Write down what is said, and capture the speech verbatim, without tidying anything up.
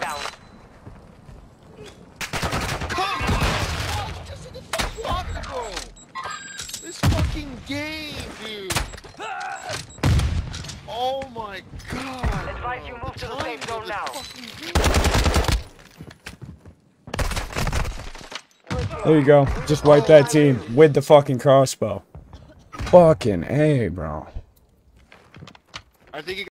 down. Come on! Just in the fucking lobby, bro! This fucking game, dude! Oh my god! Advise you move to the safe zone now. There you go. Just wipe that team with the fucking crossbow. Fucking A, bro. I think you